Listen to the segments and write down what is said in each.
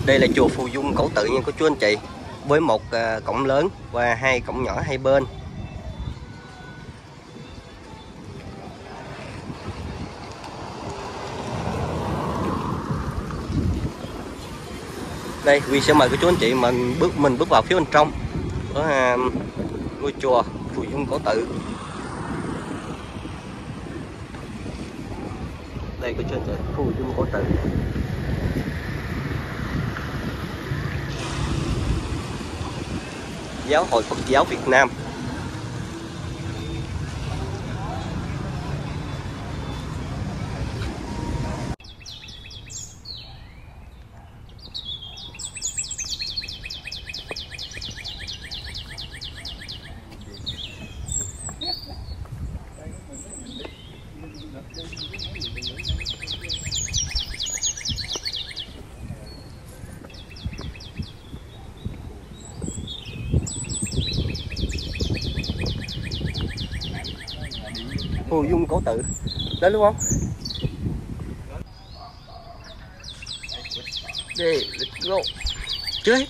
Đây là chùa Phù Dung Cổ Tự nha cô chú anh chị, với một cổng lớn và hai cổng nhỏ hai bên. Đây Huy sẽ mời cô chú anh chị mình bước vào phía bên trong của ngôi chùa Phù Dung Cổ Tự. Đây cô chú anh chị, Phù Dung Cổ Tự. Giáo hội Phật giáo Việt Nam. Phù Dung Cổ Tự đến đúng không? Đi, let's go. Chơi.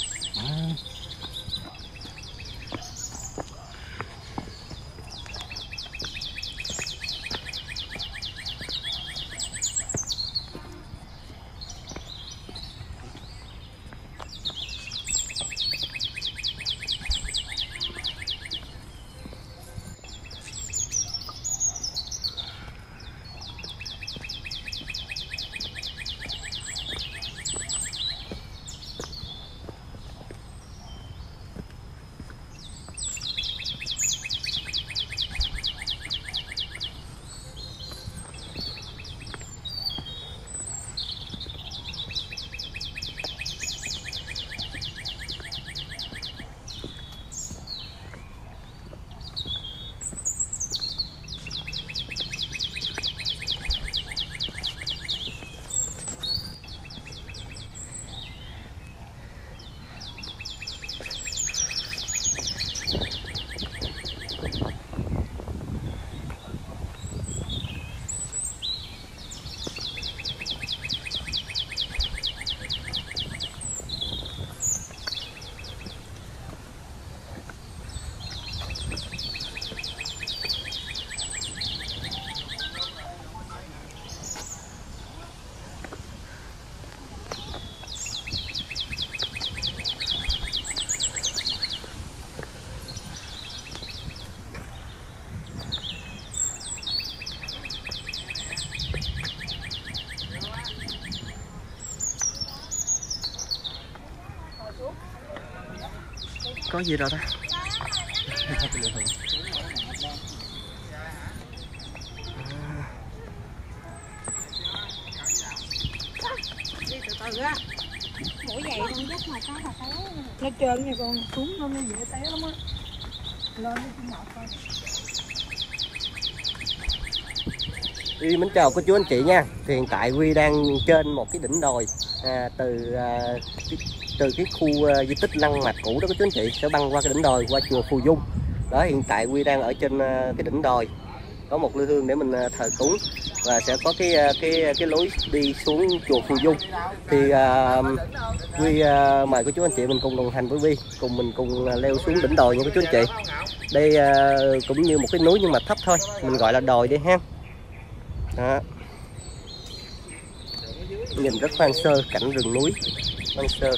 Có gì đâu ta? Đi từ từ á. Mũi vậy con dắt mà có té. Nó trơn nha con, xuống nó mới dễ té lắm á. Lên đi con ngọt coi. Huy mến chào cô chú anh chị nha. Thì hiện tại Huy đang trên một cái đỉnh đồi từ cái khu di tích Lăng Mạc cũ đó cô chú anh chị, sẽ băng qua cái đỉnh đồi qua chùa Phù Dung. Đó, hiện tại Huy đang ở trên cái đỉnh đồi, có một lư hương để mình thờ cúng và sẽ có cái lối đi xuống chùa Phù Dung. Thì Huy mời cô chú anh chị mình cùng đồng hành với Huy, cùng leo xuống đỉnh đồi nha cô chú anh chị. Đây cũng như một cái núi nhưng mà thấp thôi, mình gọi là đồi đi ha. Đó. Nhìn rất hoang sơ, cảnh rừng núi hoang sơ.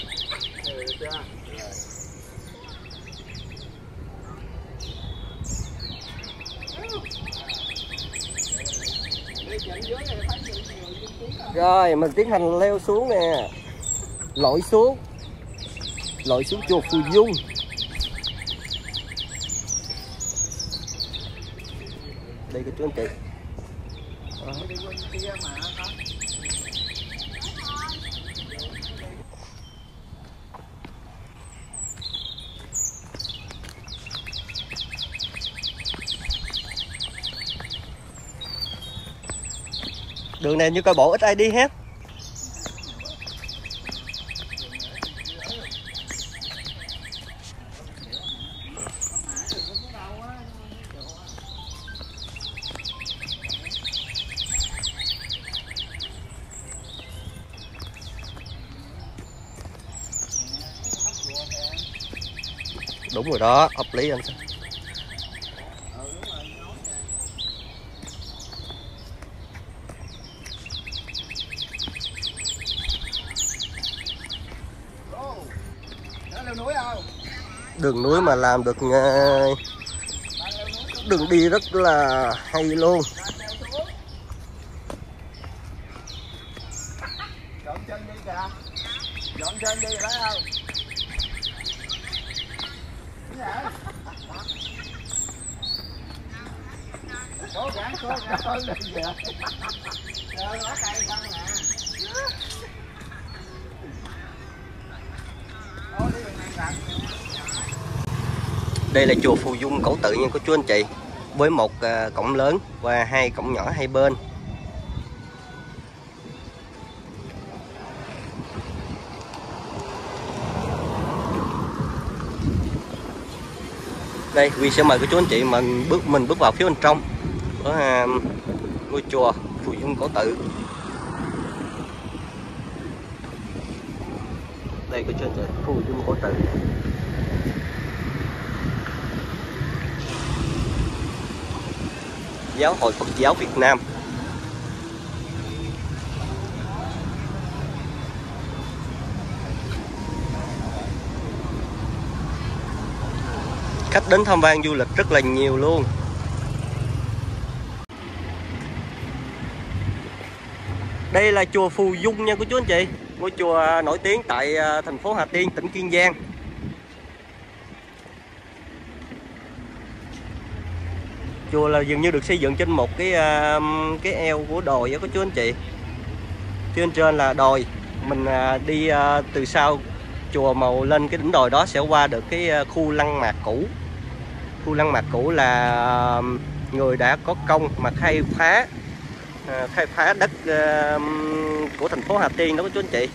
Rồi mình tiến hành leo xuống nè, lội xuống chùa Phù Dung. Đây cô chú anh chị. Đó. Đường này như coi bộ ít ai đi hết. Đúng rồi đó, hợp lý anh. Đường núi mà làm được đường đi rất là hay luôn. Dọn chân đi kìa. Dọn chân đi thấy không? Cố gắng hơn đi kìa. Lá cây không nè. Đây là chùa Phù Dung Cổ Tự nha cô chú anh chị, với một cổng lớn và 2 cổng nhỏ hai bên. Đây Huy sẽ mời cô chú anh chị mình bước vào phía bên trong của ngôi chùa Phù Dung Cổ Tự. Đây cô chú anh chị, Phù Dung Cổ Tự. Giáo hội Phật giáo Việt Nam. Khách đến tham quan du lịch rất là nhiều luôn. Đây là chùa Phù Dung nha cô chú anh chị, ngôi chùa nổi tiếng tại thành phố Hà Tiên, tỉnh Kiên Giang. Chùa là dường như được xây dựng trên một cái eo của đồi á cô chú anh chị. Phía bên trên là đồi, mình đi từ sau chùa màu lên cái đỉnh đồi đó sẽ qua được cái khu lăng mạc cũ. Khu lăng mạc cũ là người đã có công mà khai phá đất của thành phố Hà Tiên đó cô chú anh chị.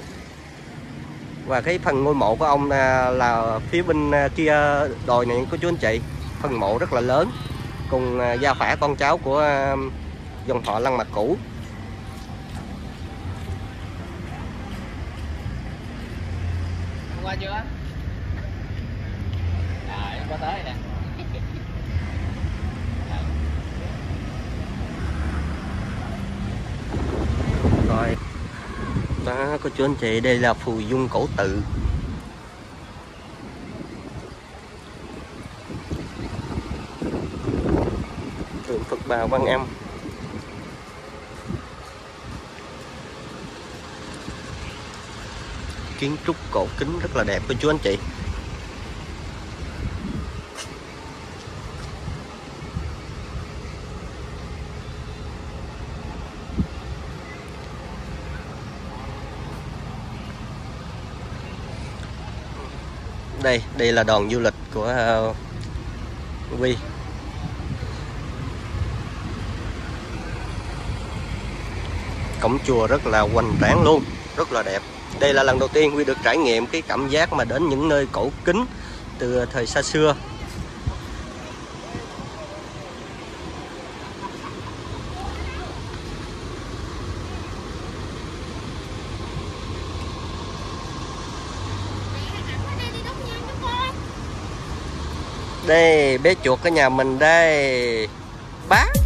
Và cái phần ngôi mộ của ông là phía bên kia đồi này cô chú anh chị. Phần mộ rất là lớn, cùng gia phả con cháu của dòng họ Lăng Mạc cũ. Qua chưa? Rồi, có tới nè. Rồi đó cô chú anh chị, đây là Phù Dung Cổ Tự. Tượng Phật Bà Quan Âm. Kiến trúc cổ kính rất là đẹp cô chú anh chị. Đây là đoàn du lịch của Huy. Cổng chùa rất là hoành tráng luôn, rất là đẹp. Đây là lần đầu tiên Huy được trải nghiệm cái cảm giác mà đến những nơi cổ kính từ thời xa xưa. Đây bé chuột ở nhà mình đây. Bác